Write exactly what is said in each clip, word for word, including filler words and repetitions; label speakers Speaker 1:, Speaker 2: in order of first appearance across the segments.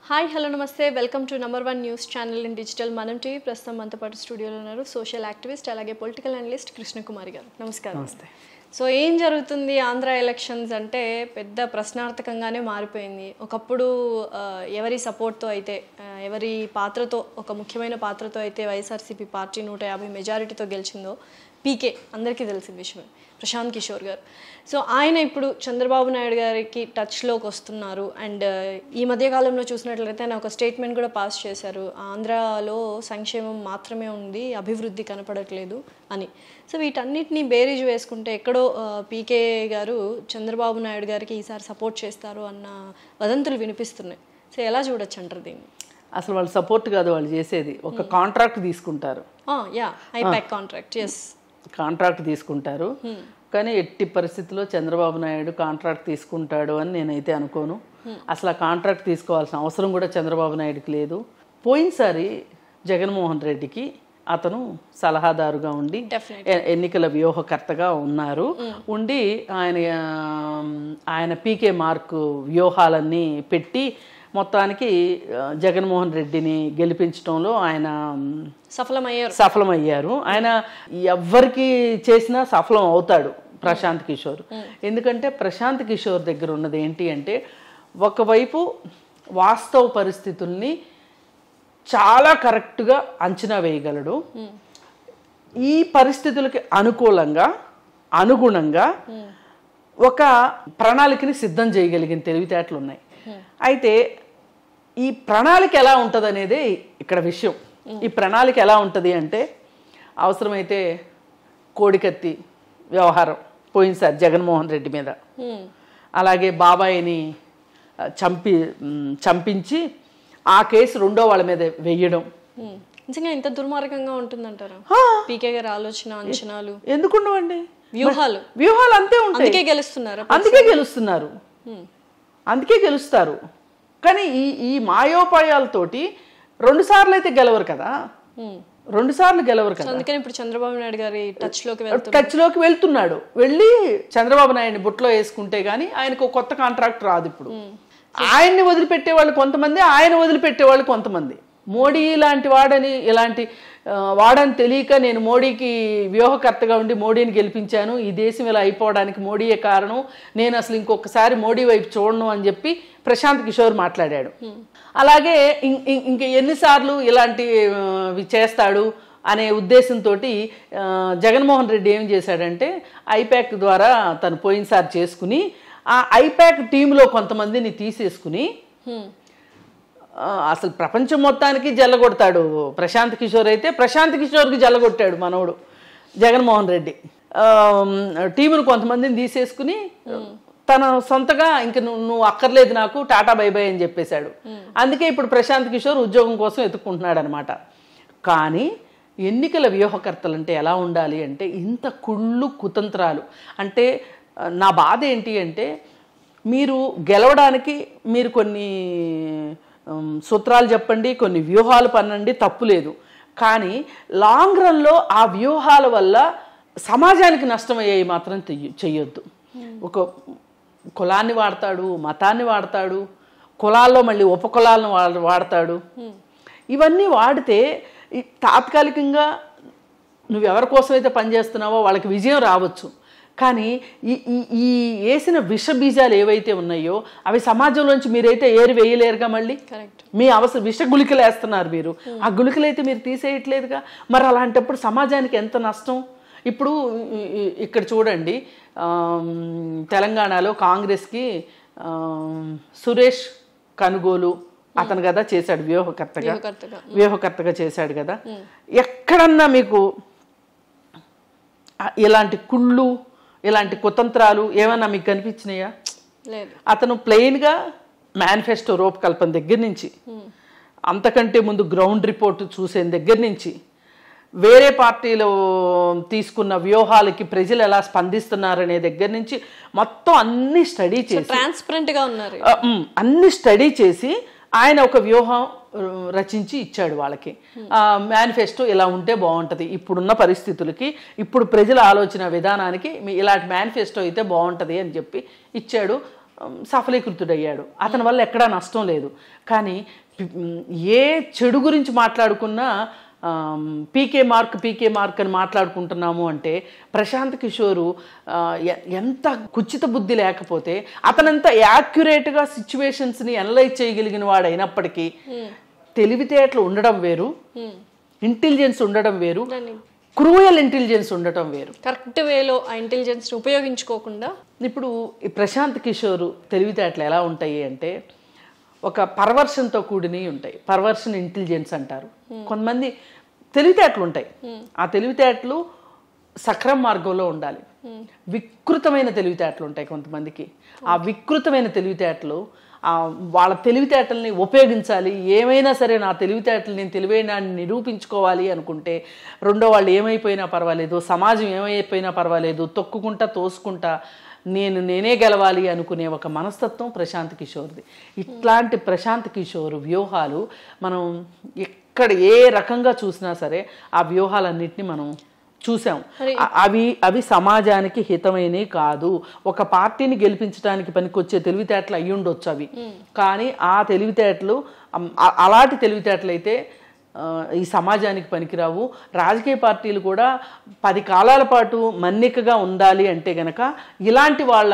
Speaker 1: Hi hello నమస్తే welcome to number one news channel in digital మనం TV ప్రస్తుతం మనతో పాటు స్టూడియోలో ఉన్నారు సోషల్ యాక్టివిస్ట్ అలాగే పొలిటికల్ అనలిస్ట్ కృష్ణకుమారి గారు. నమస్కారం.
Speaker 2: నమస్తే.
Speaker 1: సో ఏం జరుగుతుంది ఆంధ్ర ఎలక్షన్స్ అంటే పెద్ద ప్రశ్నార్థకంగానే మారిపోయింది. ఒకప్పుడు ఎవరి సపోర్ట్తో అయితే ఎవరి పాత్రతో ఒక ముఖ్యమైన పాత్రతో అయితే వైఎస్ఆర్సీపీ పార్టీ నూట యాభై మెజారిటీతో గెలిచిందో పీకే అందరికీ తెలిసిన విషయమే, ప్రశాంత్ కిషోర్ గారు. సో ఆయన ఇప్పుడు చంద్రబాబు నాయుడు గారికి టచ్లోకి వస్తున్నారు. అండ్ ఈ మధ్యకాలంలో చూసినట్లయితే ఆయన ఒక స్టేట్మెంట్ కూడా పాస్ చేశారు, ఆంధ్రాలో సంక్షేమం మాత్రమే ఉంది, అభివృద్ధి కనపడట్లేదు అని. సో వీటన్నిటిని బేరీజు వేసుకుంటే ఎక్కడో పీకే గారు చంద్రబాబు నాయుడు గారికి ఈసారి సపోర్ట్ చేస్తారు అన్న వదంతులు వినిపిస్తున్నాయి. సో ఎలా చూడొచ్చు అంటారు దీన్ని?
Speaker 2: అసలు వాళ్ళు సపోర్ట్ కాదు, వాళ్ళు చేసేది ఒక కాంట్రాక్ట్ తీసుకుంటారు.
Speaker 1: Yeah IPAC contract. Yes,
Speaker 2: contract తీసుకుంటారు. కానీ ఎట్టి పరిస్థితుల్లో చంద్రబాబు నాయుడు కాంట్రాక్ట్ తీసుకుంటాడు అని నేనైతే అనుకోను. అసలు ఆ కాంట్రాక్ట్ తీసుకోవాల్సిన అవసరం కూడా చంద్రబాబు నాయుడుకి లేదు. పోయినసారి జగన్మోహన్ రెడ్డికి అతను సలహాదారుగా ఉండి ఎన్నికల వ్యూహకర్తగా ఉన్నారు. ఉండి ఆయన ఆయన పీకే మార్క్ వ్యూహాలన్నీ పెట్టి మొత్తానికి జగన్మోహన్ రెడ్డిని గెలిపించడంలో ఆయన
Speaker 1: సఫలమయ్యారు
Speaker 2: సఫలమయ్యారు ఆయన ఎవ్వరికి చేసినా సఫలం అవుతాడు ప్రశాంత్ కిషోర్. ఎందుకంటే ప్రశాంత్ కిషోర్ దగ్గర ఉన్నది ఏంటి అంటే, ఒకవైపు వాస్తవ పరిస్థితుల్ని చాలా కరెక్ట్గా అంచనా వేయగలడు. ఈ పరిస్థితులకి అనుకూలంగా అనుగుణంగా ఒక ప్రణాళికని సిద్ధం చేయగలిగిన తెలివితేటలు ఉన్నాయి. అయితే ఈ ప్రణాళిక ఎలా ఉంటుంది అనేది ఇక్కడ విషయం. ఈ ప్రణాళిక ఎలా ఉంటుంది అంటే, అవసరమైతే కోడికత్తి వ్యవహారం పోయినసారి జగన్మోహన్ రెడ్డి మీద, అలాగే బాబాయిని చంపి చంపించి ఆ కేసు రెండో వాళ్ళ మీద వెయ్యడం.
Speaker 1: నిజంగా ఇంత దుర్మార్గంగా ఉంటుందంటారా పీకే గారి ఆలోచన అంచనాలు?
Speaker 2: ఎందుకుండవండి,
Speaker 1: వ్యూహాలు
Speaker 2: వ్యూహాలు అంతే ఉంటాయి.
Speaker 1: అందుకే గెలుస్తున్నారు
Speaker 2: అందుకే గెలుస్తున్నారు అందుకే గెలుస్తారు కానీ ఈ ఈ మాయోపాయాలతోటి రెండు సార్లు అయితే గెలవరు కదా, రెండు సార్లు గెలవరు కదా.
Speaker 1: అందుకని ఇప్పుడు చంద్రబాబు నాయుడు గారి టచ్ లోకి
Speaker 2: టచ్ లోకి వెళ్తున్నాడు. వెళ్ళి చంద్రబాబు నాయుడిని బుట్టలో వేసుకుంటే గానీ ఆయనకు కొత్త కాంట్రాక్ట్ రాదు. ఇప్పుడు ఆయన్ని వదిలిపెట్టే వాళ్ళు కొంతమంది, ఆయన వదిలిపెట్టే వాళ్ళు కొంతమంది. మోడీ లాంటి వాడని ఇలాంటి వాడని తెలియక నేను మోడీకి వ్యూహకర్తగా ఉండి మోడీని గెలిపించాను, ఈ దేశం ఇలా అయిపోవడానికి మోడీయే కారణం, నేను అసలు ఇంకొకసారి మోడీ వైపు చూడను అని చెప్పి ప్రశాంత్ కిషోర్ మాట్లాడాడు. అలాగే ఇంక ఎన్నిసార్లు ఇలాంటివి చేస్తాడు అనే ఉద్దేశంతో జగన్మోహన్ రెడ్డి ఏం చేశాడంటే, ఐపాక్ ద్వారా తను పోయినసారి చేసుకుని ఆ ఐపాక్ టీంలో కొంతమందిని తీసేసుకుని అసలు ప్రపంచం మొత్తానికి జల్లగొడతాడు ప్రశాంత్ కిషోర్. అయితే ప్రశాంత్ కిషోర్కి జల్లగొట్టాడు మనోడు జగన్మోహన్ రెడ్డి. టీమును కొంతమందిని తీసేసుకుని తన సొంతగా ఇంక నువ్వు నువ్వు అక్కర్లేదు నాకు, టాటా బై బై అని చెప్పేశాడు. అందుకే ఇప్పుడు ప్రశాంత్ కిషోర్ ఉద్యోగం కోసం ఎత్తుక్కుంటున్నాడు అనమాట. కానీ ఎన్నికల వ్యూహకర్తలు అంటే ఎలా ఉండాలి అంటే, ఇంత కుళ్ళు కుతంత్రాలు అంటే, నా బాధ ఏంటి అంటే, మీరు గెలవడానికి మీరు కొన్ని సూత్రాలు చెప్పండి, కొన్ని వ్యూహాలు పన్నండి, తప్పు లేదు. కానీ లాంగ్ రన్లో ఆ వ్యూహాల వల్ల సమాజానికి నష్టమయ్యేవి మాత్రం చెయ్యొద్దు. ఒక కులాన్ని వాడతాడు, మతాన్ని వాడతాడు, కులాల్లో మళ్ళీ ఉపకులాలను వాడతాడు. ఇవన్నీ వాడితే తాత్కాలికంగా నువ్వు ఎవరి కోసమైతే పనిచేస్తున్నావో వాళ్ళకి విజయం రావచ్చు. కానీ ఈ ఈ వేసిన విష బీజాలు ఏవైతే ఉన్నాయో అవి సమాజంలోంచి మీరైతే ఏరి వేయలేరుగా. మళ్ళీ మీ అవసరం విష గుళికలు వేస్తున్నారు మీరు, ఆ గుళికలు అయితే మీరు తీసేయట్లేదుగా. మరి అలాంటప్పుడు సమాజానికి ఎంత నష్టం. ఇప్పుడు ఇక్కడ చూడండి, తెలంగాణలో కాంగ్రెస్కి సురేష్ కనుగోలు అతను కదా చేశాడు, వ్యూహకర్తగా వ్యూహకర్తగా చేశాడు కదా. ఎక్కడన్నా మీకు ఇలాంటి కుళ్ళు ఇలాంటి కుతంత్రాలు ఏమన్నా మీకు కనిపించినాయా? అతను ప్లెయిన్గా మేనిఫెస్టో రూపకల్పన దగ్గర నుంచి, అంతకంటే ముందు గ్రౌండ్ రిపోర్ట్ చూసే దగ్గర నుంచి, వేరే పార్టీలు తీసుకున్న వ్యూహాలకి ప్రజలు ఎలా స్పందిస్తున్నారనే దగ్గర నుంచి మొత్తం అన్ని స్టడీ చేసి
Speaker 1: ట్రాన్స్పరెంట్గా ఉన్నారు.
Speaker 2: అన్ని స్టడీ చేసి ఆయన ఒక వ్యూహం రచించి ఇచ్చాడు వాళ్ళకి. మేనిఫెస్టో ఇలా ఉంటే బాగుంటుంది, ఇప్పుడున్న పరిస్థితులకి, ఇప్పుడు ప్రజల ఆలోచన విధానానికి మీ ఇలాంటి మేనిఫెస్టో అయితే బాగుంటుంది అని చెప్పి ఇచ్చాడు. సఫలీకృతుడయ్యాడు, అతని వల్ల ఎక్కడా నష్టం లేదు. కానీ ఏ చెడు గురించి మాట్లాడుకున్నా పీకే మార్క్ పీకే మార్క్ అని మాట్లాడుకుంటున్నాము అంటే ప్రశాంత్ కిషోరు ఎంత కుచిత బుద్ధి లేకపోతే అతనంత యాక్యురేట్గా సిచ్యువేషన్స్ని అనలైజ్ చేయగలిగిన వాడు అయినప్పటికీ తెలివితేటలు ఉండడం వేరు, ఇంటెలిజెన్స్ ఉండడం వేరు, క్రూయల్ ఇంటెలిజెన్స్ ఉండటం వేరు.
Speaker 1: కరెక్ట్ వేలో ఆ ఇంటెలిజెన్స్ ఉపయోగించుకోకుండా
Speaker 2: ఇప్పుడు ఈ ప్రశాంత్ కిషోర్ తెలివితేటలు ఎలా ఉంటాయి అంటే ఒక పర్వర్షన్తో కూడినవి ఉంటాయి. పర్వర్షన్ ఇంటెలిజెన్స్ అంటారు. కొంతమంది తెలివితేటలు ఉంటాయి, ఆ తెలివితేటలు సక్రమ మార్గంలో ఉండాలి. వికృతమైన తెలివితేటలు ఉంటాయి కొంతమందికి. ఆ వికృతమైన తెలివితేటలు వాళ్ళ తెలివితేటల్ని ఉపయోగించాలి. ఏమైనా సరే నా తెలివితేటలు నేను తెలివైన నిరూపించుకోవాలి అనుకుంటే రెండో వాళ్ళు ఏమైపోయినా పర్వాలేదు, సమాజం ఏమైపోయినా పర్వాలేదు, తొక్కుకుంటా తోసుకుంటా నేను నేనే గెలవాలి అనుకునే ఒక మనస్తత్వం ప్రశాంత్ కిషోర్ది. ఇట్లాంటి ప్రశాంత్ కిషోర్ వ్యూహాలు మనం ఎక్కడ ఏ రకంగా చూసినా సరే ఆ వ్యూహాలన్నింటినీ మనం చూసాం. అవి అవి సమాజానికి హితమైనవి కాదు. ఒక పార్టీని గెలిపించడానికి పనికొచ్చే తెలివితేటలు అయ్యి ఉండొచ్చు అవి, కానీ ఆ తెలివితేటలు అలాంటి తెలివితేటలు అయితే ఈ సమాజానికి పనికిరావు. రాజకీయ పార్టీలు కూడా పది కాలాల పాటు మన్నికగా ఉండాలి అంటే గనక ఇలాంటి వాళ్ళ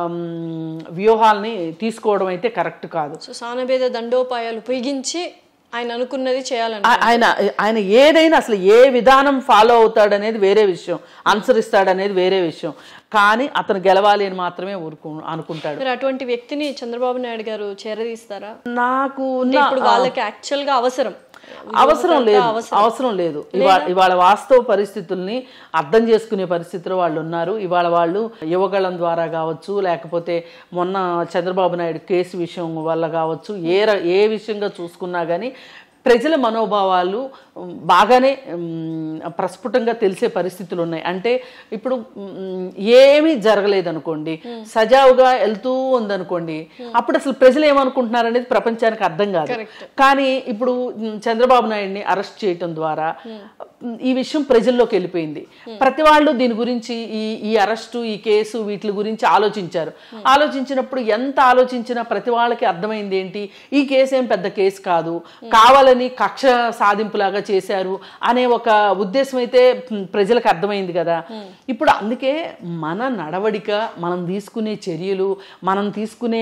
Speaker 2: వ్యూహాలని తీసుకోవడం అయితే కరెక్ట్ కాదు.
Speaker 1: సో సానభేద దండోపాయాలు ఉపయోగించి ఆయన అనుకున్నది చేయాలని
Speaker 2: ఆయన ఆయన ఏదైనా అసలు ఏ విధానం ఫాలో అవుతాడనేది వేరే విషయం, అనుసరిస్తాడనేది వేరే విషయం, కానీ అతను గెలవాలి అని మాత్రమే ఊరుకు అనుకుంటాడు.
Speaker 1: మరి అటువంటి వ్యక్తిని చంద్రబాబు నాయుడు గారు చేరదీస్తారా?
Speaker 2: నాకు
Speaker 1: ఇప్పుడు వాళ్ళకి యాక్చువల్గా అవసరం
Speaker 2: అవసరం లేదు అవసరం లేదు ఇవాళ ఇవాళ వాస్తవ పరిస్థితుల్ని అర్థం చేసుకునే పరిస్థితిలో వాళ్ళు ఉన్నారు. ఇవాళ వాళ్ళు యువగళం ద్వారా కావచ్చు, లేకపోతే మొన్న చంద్రబాబు నాయుడు కేసు విషయం వల్ల కావచ్చు, ఏ ఏ విషయంగా చూసుకున్నా కానీ ప్రజల మనోభావాలు బాగానే ప్రస్ఫుటంగా తెలిసే పరిస్థితులు ఉన్నాయి. అంటే ఇప్పుడు ఏమీ జరగలేదనుకోండి, సజావుగా వెళ్తూ ఉందనుకోండి, అప్పుడు అసలు ప్రజలు ఏమనుకుంటున్నారు అనేది ప్రపంచానికి అర్థం కాదు. కానీ ఇప్పుడు చంద్రబాబు నాయుడిని అరెస్ట్ చేయటం ద్వారా ఈ విషయం ప్రజల్లోకి వెళ్ళిపోయింది. ప్రతి వాళ్ళు దీని గురించి ఈ ఈ అరెస్టు ఈ కేసు వీటి గురించి ఆలోచించారు. ఆలోచించినప్పుడు ఎంత ఆలోచించినా ప్రతి వాళ్ళకి అర్థమైంది ఏంటి, ఈ కేసు ఏం పెద్ద కేసు కాదు, కావాలని కక్ష సాధింపులాగా చేశారు అనే ఒక ఉద్దేశం అయితే ప్రజలకు అర్థమైంది కదా. ఇప్పుడు అందుకే మన నడవడిక, మనం తీసుకునే చర్యలు, మనం తీసుకునే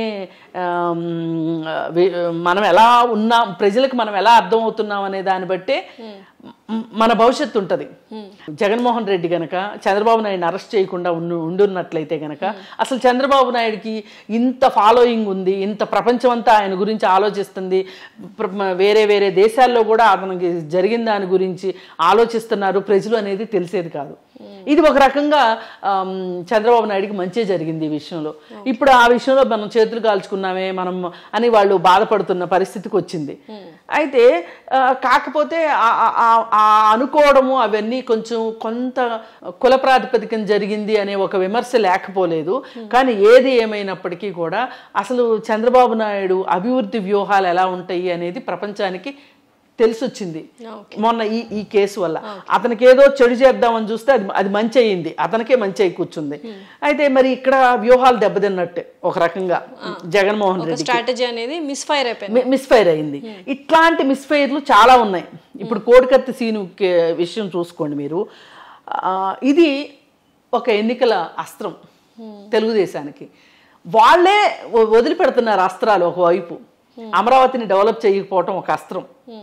Speaker 2: మనం ఎలా ఉన్నాం, ప్రజలకు మనం ఎలా అర్థమవుతున్నాం అనే దాన్ని బట్టే మన భవిష్యత్తు ఉంటుంది. జగన్మోహన్ రెడ్డి గనక చంద్రబాబు నాయుడిని అరెస్ట్ చేయకుండా ఉండు ఉండున్నట్లయితే గనక అసలు చంద్రబాబు నాయుడికి ఇంత ఫాలోయింగ్ ఉంది, ఇంత ప్రపంచం అంతా ఆయన గురించి ఆలోచిస్తుంది, వేరే వేరే దేశాల్లో కూడా అతనికి జరిగిన దాని గురించి ఆలోచిస్తున్నారు ప్రజలు అనేది తెలిసేది కాదు. ఇది ఒక రకంగా చంద్రబాబు నాయుడికి మంచి జరిగింది ఈ విషయంలో. ఇప్పుడు ఆ విషయంలో మనం చేతులు కాల్చుకున్నామే మనం అని వాళ్ళు బాధపడుతున్న పరిస్థితికి వచ్చింది. అయితే కాకపోతే ఆ అనుకోవడము అవన్నీ కొంచెం కొంత కుల ప్రాతిపదికన జరిగింది అనే ఒక విమర్శ లేకపోలేదు. కానీ ఏది ఏమైనప్పటికీ కూడా అసలు చంద్రబాబు నాయుడు అభివృద్ధి వ్యూహాలు ఎలా ఉంటాయి అనేది ప్రపంచానికి తెలిసొచ్చింది మొన్న ఈ ఈ కేసు వల్ల. అతనికి ఏదో చెడు చేద్దామని చూస్తే అది అది మంచి అయ్యింది, అతనికే మంచి అయి కూర్చుంది. అయితే మరి ఇక్కడ వ్యూహాలు దెబ్బతిన్నట్టే ఒక రకంగా జగన్మోహన్ రెడ్డి
Speaker 1: స్ట్రాటజీ అనేది మిస్ఫైర్ అయిపోయింది
Speaker 2: మిస్ఫైర్ అయింది. ఇట్లాంటి మిస్ఫైర్లు చాలా ఉన్నాయి. ఇప్పుడు కోడికత్తి సీను విషయం చూసుకోండి మీరు. ఇది ఒక ఎన్నికల అస్త్రం తెలుగుదేశానికి. వాళ్ళే వదిలిపెడుతున్నారు అస్త్రాలు. ఒకవైపు అమరావతిని డెవలప్ చేయకపోవటం ఒక అస్త్రం,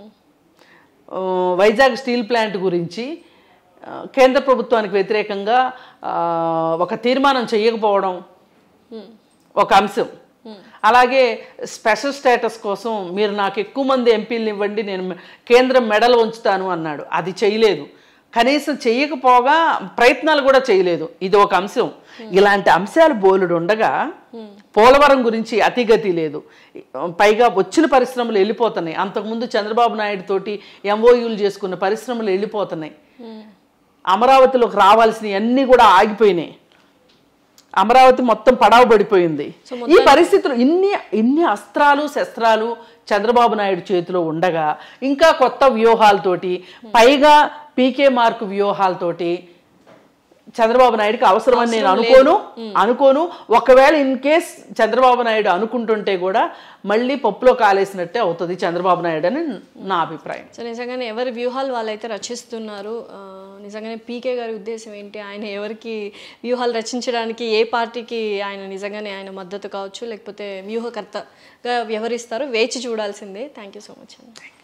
Speaker 2: వైజాగ్ స్టీల్ ప్లాంట్ గురించి కేంద్ర ప్రభుత్వానికి వ్యతిరేకంగా ఒక తీర్మానం చేయకపోవడం ఒక అంశం. అలాగే స్పెషల్ స్టేటస్ కోసం మీరు నాకు ఎక్కువ మంది ఎంపీలను ఇవ్వండి, నేను కేంద్రం మెడల్ ఉంచుతాను అన్నాడు, అది చేయలేదు. కనీసం చేయకపోగా ప్రయత్నాలు కూడా చేయలేదు, ఇది ఒక అంశం. ఇలాంటి అంశాలు బోలుడు ఉండగా పోలవరం గురించి అతిగతి లేదు. పైగా వచ్చిన పరిశ్రమలు వెళ్ళిపోతున్నాయి. అంతకుముందు చంద్రబాబు నాయుడు తోటి ఎంఓయూలు చేసుకున్న పరిశ్రమలు వెళ్ళిపోతున్నాయి. అమరావతిలోకి రావాల్సినవి అన్నీ కూడా ఆగిపోయినాయి. అమరావతి మొత్తం పడావు పడిపోయింది. ఈ పరిస్థితులు ఇన్ని ఇన్ని అస్త్రాలు శస్త్రాలు చంద్రబాబు నాయుడు చేతిలో ఉండగా ఇంకా కొత్త వ్యూహాలతోటి, పైగా పీకే మార్క్ వ్యూహాలతోటి చంద్రబాబు నాయుడుకి అవసరమని నేను అనుకోను అనుకోను ఒకవేళ ఇన్ కేస్ చంద్రబాబు నాయుడు అనుకుంటుంటే కూడా మళ్ళీ పప్పులో కాలేసినట్టే అవుతుంది చంద్రబాబు నాయుడు అని నా అభిప్రాయం.
Speaker 1: సో నిజంగానే ఎవరి వ్యూహాలు వాళ్ళైతే రచిస్తున్నారు. నిజంగానే పీకే గారి ఉద్దేశం ఏంటి, ఆయన ఎవరికి వ్యూహాలు రచించడానికి ఏ పార్టీకి ఆయన నిజంగానే ఆయన మద్దతు కావచ్చు లేకపోతే వ్యూహకర్తగా వ్యవహరిస్తారో వేచి చూడాల్సిందే. థ్యాంక్ యూ సో మచ్ అండి.